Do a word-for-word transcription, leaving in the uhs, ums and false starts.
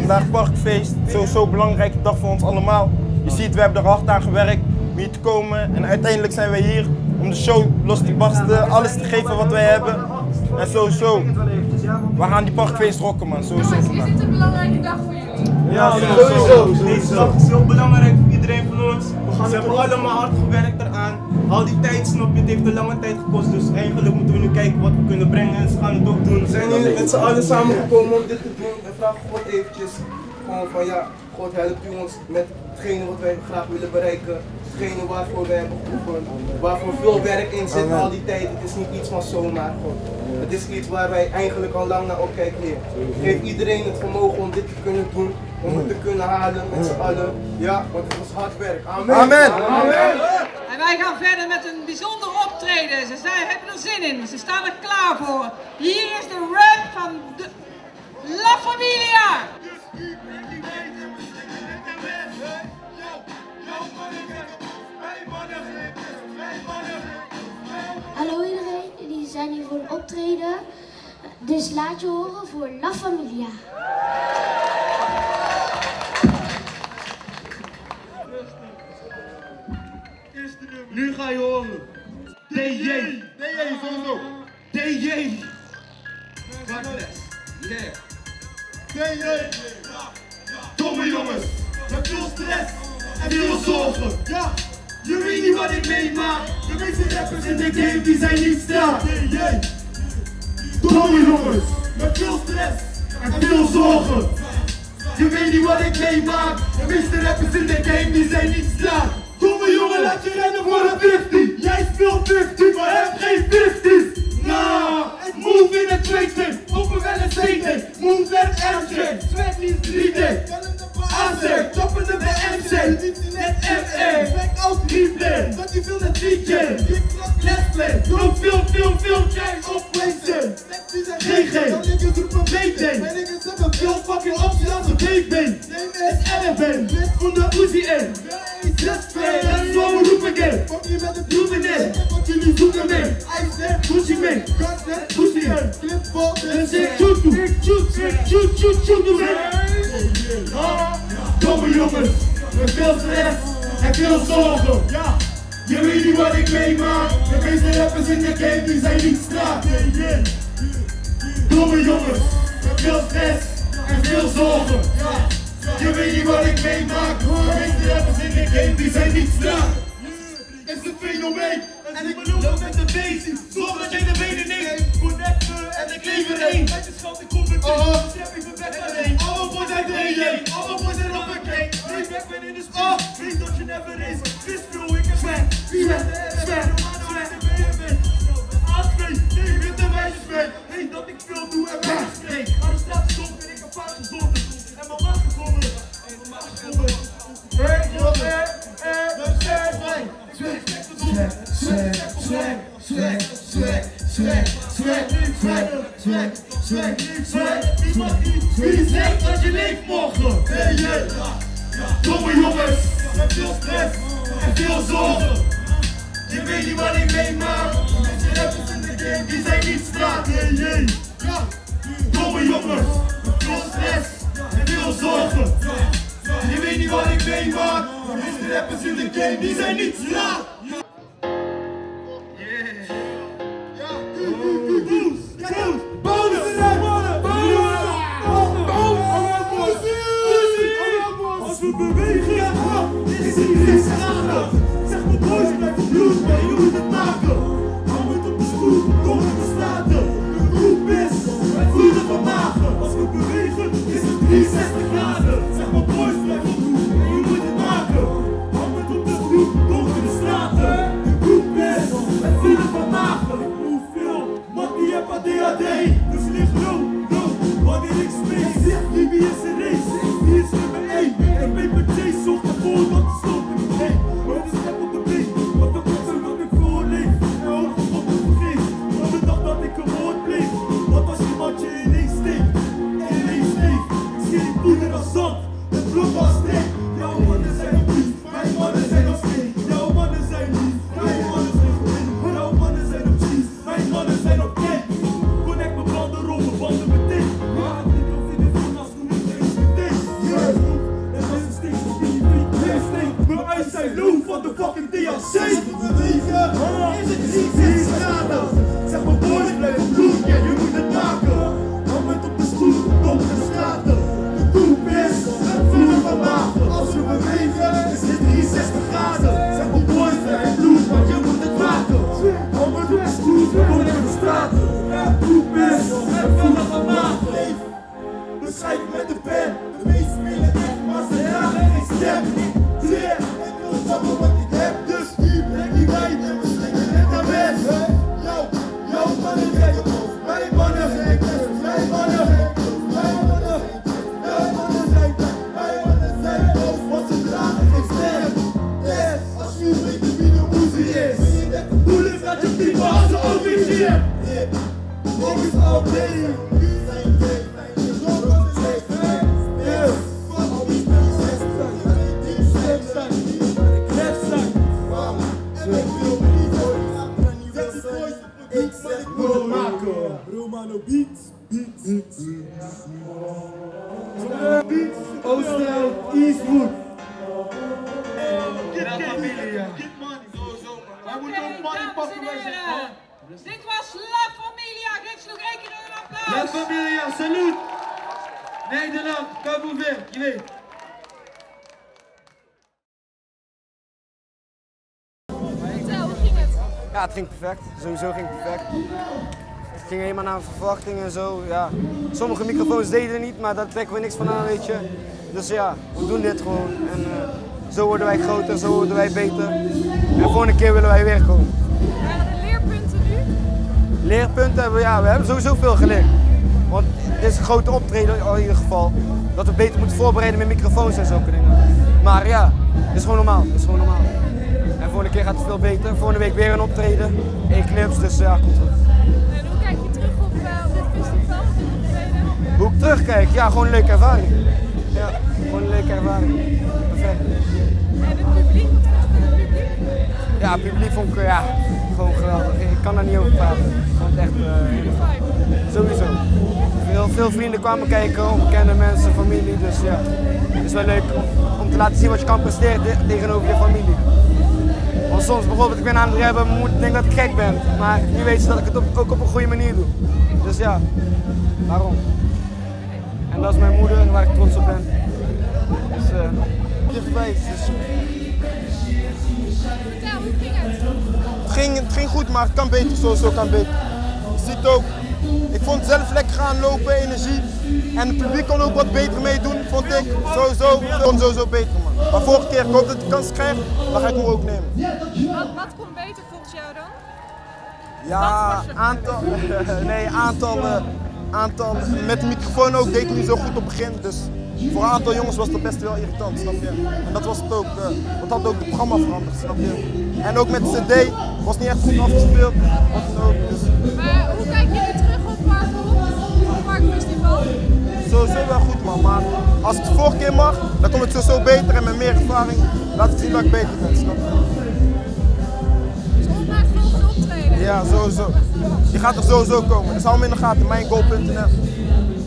Vandaag parkfeest, sowieso een belangrijke dag voor ons allemaal. Je ziet, we hebben er hard aan gewerkt om hier te komen en uiteindelijk zijn wij hier om de show los te barsten, alles te geven wat wij hebben. En sowieso, we gaan die parkfeest rocken man, sowieso Jongens, vandaag. is dit een belangrijke dag voor jullie? Ja, sowieso. Deze dag is heel belangrijk voor iedereen van ons. Ze hebben allemaal hard gewerkt eraan. Al die tijd, snap je, het heeft een lange tijd gekost. Dus eigenlijk moeten we nu kijken wat we kunnen brengen en ze gaan het ook doen. We zijn hier met z'n allen samengekomen om dit te doen. En vraag God eventjes gewoon van ja, God helpt u ons met hetgene wat wij graag willen bereiken. Hetgene waarvoor wij hebben geoefend. Waarvoor veel werk in zit al die tijd. Het is niet iets van zomaar God. Het is iets waar wij eigenlijk al lang naar opkijken, Heer. Geef iedereen het vermogen om dit te kunnen doen. Om het te kunnen halen met z'n allen. Ja, want het was hard werk. Amen. Amen. Amen. En wij gaan verder met een bijzonder optreden. Ze zijn, hebben er zin in. Ze staan er klaar voor. Hier is de rap van de La Familia. Hallo iedereen, die zijn hier voor een optreden. Dus laat je horen voor La Familia. Nu ga je horen. D J. D J sowieso. D J. Darkness. Yeah. D J. Domme jongens. Met veel stress en veel zorgen. Ja. Je weet niet wat ik meemaak. De meeste rappers in de game die zijn niet straat. D J. Domme jongens. Met veel stress en veel zorgen. Je weet niet wat ik meemaak. De meeste rappers in de game die zijn niet straat. Domme jongen, laat je rennen voor een vijftig. Jij speelt vijftig, maar heb geen vijftig. Nah, move in een twee-twee, open wel een C-T. Move en M J, sweat niet drie D. A C, toppende bij M C, net M E. Back out replay, dat je veel naar D J. Let's play, doe veel, veel, veel jazz op PlayStation. G G, B T. Veel fucking opties als een B B. S L F N, van de Uzi N. Let's play, let's go, roep again. Doe me net, wat jullie zoeken mee. Pussy mee, pussy mee. En zeg shoot toe, shoot, shoot, shoot, shoot toe mee. Domme jongens, met veel stress en veel zorgen. Ja, je weet niet wat ik meemaak. De meeste rappers in de game die zijn niet straat. Domme jongens, met veel stress en veel zorgen. Ja. Je weet niet wat ik meemaak. De meeste rappers in de game die zijn niet straat. Het is een fenomeen en ik beloof met de basic. Zorg dat jij de benen neemt. Connecten en ik leef er één. Met je schat, ik kom meteen. Dus heb ik mijn bek alleen. Alle boys zijn D J, alle boys zijn op een cake. Nee, ik ben in de sport. Weet dat je never is. Vis bro, ik heb sweat, sweat, sweat, sweat. A twee, nee, witte meisjes mee. Weet dat ik veel doe en mij spreek. Aan de straat stond en ik heb vaak gezond. En mijn maag gekomen. En mijn maag gekomen. Hey, joh, hey, hey, hey, swag, swag, swag, swag, swag, swag, swag, swag, swag, swag, swag, swag, swag. Wie zegt dat je leeft morgen? Hey, yeah. Domme jongens, met veel stress en veel zorgen. Je weet niet wat ik meemaak. Deze rappers in de game, die zijn niet straat. Hey, yeah. Domme jongens, met veel stress en veel zorgen. Je weet niet wat ik meemaak. Deze rappers in de game, die zijn niet straat. Als we bewegen, ja, is iedereen schade. Zeg me boys, blijf op bloed, maar je moet het maken. Hou het op de stoep, door de straten. De groep is, wij voelen van magen. Als we bewegen, is het driehonderdzestig graden. Zeg me boys, blijf op bloed, maar je moet het maken. Hou het op de stoep, door de straten. Mano, beats, beats, beats. Beats, Oosterhout, Eastwood. Oké, dames en heren. Dit was La Familia. Geef ze nog één keer een applaus. La Familia, salut! Nederland, Cabo Verde, je weet. Vertel, hoe ging het? Ja, het ging perfect. Sowieso ging het perfect. Het ging helemaal naar verwachtingen en zo. Ja. Sommige microfoons deden niet, maar daar trekken we niks van aan, weet je. Dus ja, we doen dit gewoon. En uh, zo worden wij groter, zo worden wij beter. En de volgende keer willen wij weer komen. Waren er leerpunten nu? Leerpunten hebben we, ja, we hebben sowieso veel geleerd. Want dit is een grote optreden in ieder geval. Dat we beter moeten voorbereiden met microfoons en zulke dingen. Maar ja, het is gewoon normaal. Het is gewoon normaal. En volgende keer gaat het veel beter. Volgende week weer een optreden. Eclipse, dus ja, komt goed. En hoe kijk je terug op, uh, op dit festival, op dit optreden? Hoe ik terugkijk? Ja, gewoon een leuke ervaring. Ja, gewoon een leuke ervaring. Perfect. En het publiek, wat vond je van het publiek? Ja, het publiek vond ik ja, gewoon geweldig. Ik kan daar niet over praten. Ik vond het echt uh, sowieso. Veel, veel vrienden kwamen kijken, onbekende mensen, familie. Dus ja, het is wel leuk om te laten zien wat je kan presteren tegenover je familie. Want soms bijvoorbeeld, ik ben aan het rappen en mijn moeder denkt dat ik gek ben. Maar nu weet ze dat ik het op, ook op een goede manier doe. Dus ja, waarom? En dat is mijn moeder waar ik trots op ben. Dus uh, dichtbij. Dus... Vertel, hoe ging het? Het ging, het ging goed, maar het kan beter, sowieso kan beter. Je ziet ook, ik vond het zelf lekker gaan lopen, energie. En het publiek kon ook wat beter meedoen, vond ik. Sowieso, kon sowieso beter, man. Maar vorige keer, ik hoop dat ik de kans krijg, dan ga ik hem ook nemen. Wat, wat kon beter volgens jou dan? Ja, aantal, nee, aantal, uh, aantal, met de microfoon ook deed ik niet zo goed op het begin. Dus voor een aantal jongens was dat best wel irritant, snap je? En dat was het ook, uh, dat had ook het programma veranderd, snap je? En ook met de cd was niet echt goed afgespeeld, wat dan ook. Dus. Maar hoe kijk je nu terug op het Parkfestival? Sowieso wel goed, man, maar als het de vorige keer mag, dan komt het sowieso beter en met meer ervaring laat ik zien dat ik beter ben, snap je? Dus op naar het volgende optreden? Ja, sowieso. Die gaat er sowieso komen, dus hou hem in de gaten, mijngoal punt n l.